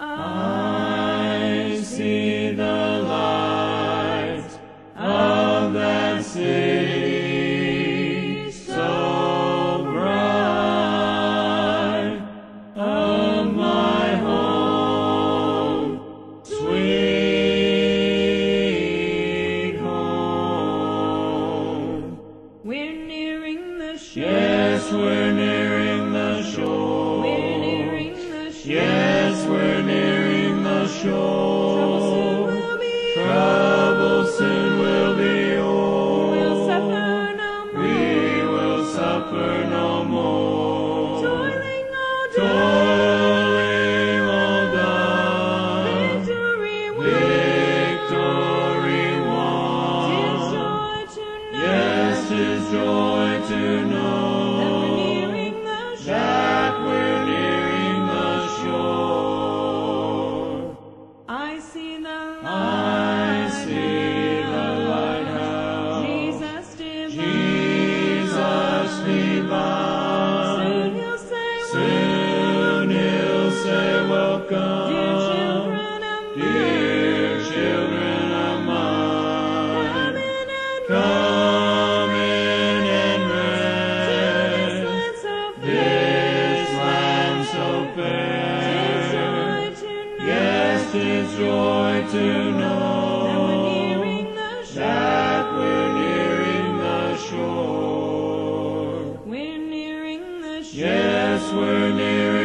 I see the light of that city so bright, of my home, sweet home. We're nearing the shore. Yes, we're nearing the shore. We're nearing the shore. Yes, we're nearing the shore. Trouble soon will be Trouble soon will be We'll o'er. suffer no more. We will suffer no more. Toiling all day. Toiling all done. Victory won. Victory won. 'Tis joy to know. Yes, 'tis joy to know That we're nearing the shore. I see the I light. see the lighthouse. Jesus divine. Jesus divine. Soon he'll say, Soon he'll say, welcome. Dear children of Dear children of mine. Come in and rest. This land so fair. Yes, 'tis joy to know that we're nearing the shore. We're nearing the shore. Yes, we're nearing